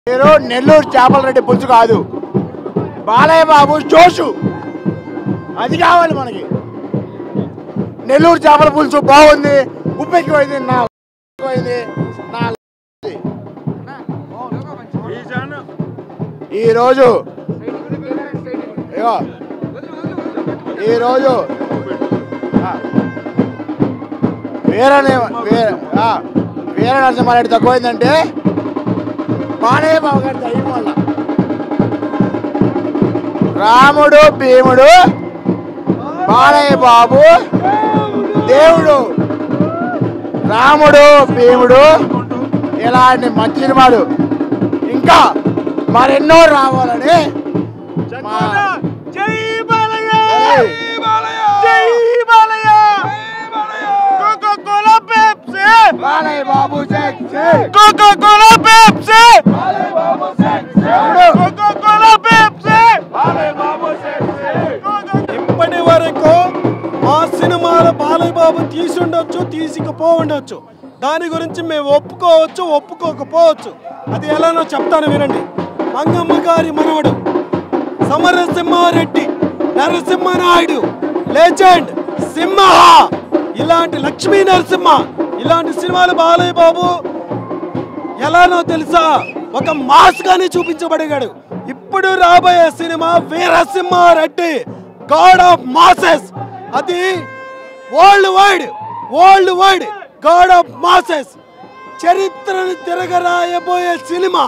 మీరు నెల్లూరు చేపల రెడ్డి పులుసు కాదు, బాలయ్య బాబు జోషు అది కావాలి మనకి. నెల్లూరు చేపల పులుసు బాగుంది, ఉప్పు ఎక్కువైంది, ఈరోజు వీర నరసింహారెడ్డి తక్కువైందంటే బాలయ్య బాబు గారి దయ్యం వల్ల. రాముడు భీముడు, బాలయ్య బాబు దేవుడు. రాముడు భీముడు ఇలాంటి మంచి సినిమాలు ఇంకా మరెన్నో రావాలని బాలయ్య బాబు ఇప్పటి వరకు ఆ సినిమాలో బాలయ్య బాబు తీసుండొచ్చు, తీసుకుపోవచ్చు. దాని గురించి మేము ఒప్పుకోవచ్చు, ఒప్పుకోకపోవచ్చు. అది ఎలానో చెప్తాను వినండి. మంగమ్మ గారి మనవడు సమరసింహారెడ్డి, నరసింహనాయుడు, లెజెండ్, సింహ, ఇలాంటి లక్ష్మీ నరసింహ ఇలాంటి సినిమాలు బాలయ్య బాబు ఎలానో తెలుసా ఒక మాస్ గానే చూపించబడిగాడు. ఇప్పుడు రాబోయే cinema Veera Simha Reddy, god of masses. అది world wide god of masses. చరిత్రను తిరగరాయబోయే సినిమా.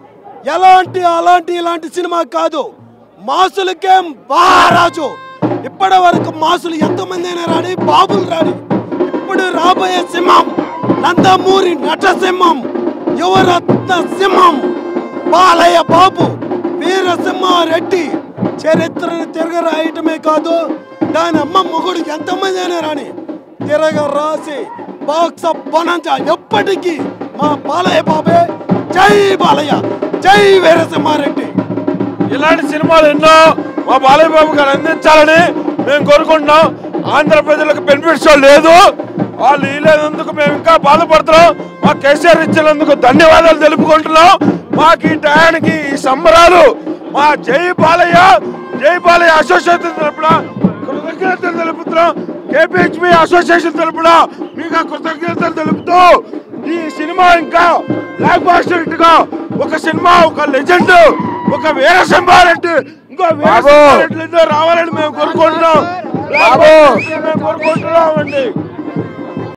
ఇలాంటి సినిమా కాదు, మాసులకే మహారాజు. ఇప్పటి వరకు మాసులు ఎంతమంది అయినా రాని, బాబులు రాని. ఇప్పుడు రాబోయే సింహం నందమూరి నటసింహం, యువరత్న సింహం బాలయ్య బాబు, వీరసింహారెడ్డి. చరిత్రను తిరగరాయటమే కాదు, దాని అమ్మ మొగుడు ఎంతమంది అయినా రాని తిరగ రాసి బాక్స్ ఆఫ్ బొనంజా ఎప్పటికీ మా బాలయ్య బాబే. జై బాలయ్య, జై వీరసింహారెడ్డి. ఇలాంటి సినిమాలు ఎన్నో మా బాలయ్య బాబు గారు అందించాలని మేము కోరుకుంటున్నాం. ఆంధ్ర ప్రజలకు బెనిఫిట్స్ లేదు, వాళ్ళు ఇలేనందుకు మేము ఇంకా బాధపడుతున్నాం. మా కేసీఆర్ ఇచ్చినందుకు ధన్యవాదాలు తెలుపుకుంటున్నాం. మాకు ఈ టయానికి ఈ సంబరాలు మా జై బాలయ్య అసోసియేషన్ తరపున కృతజ్ఞతలు తెలుపుతున్నాం. కేపీహెచ్పి అసోసియేషన్ తరపున మీకు కృతజ్ఞతలు తెలుపుతూ ఈ సినిమా ఇంకా బ్లాక్ బాస్టర్ హిట్ గా ఒక సినిమా, ఒక లెజెండ్, ఒక వీరసింహారెడ్డి, ఇంకో వీరసింహారెడ్డి రావాలని మేము కోరుకుంటున్నాం.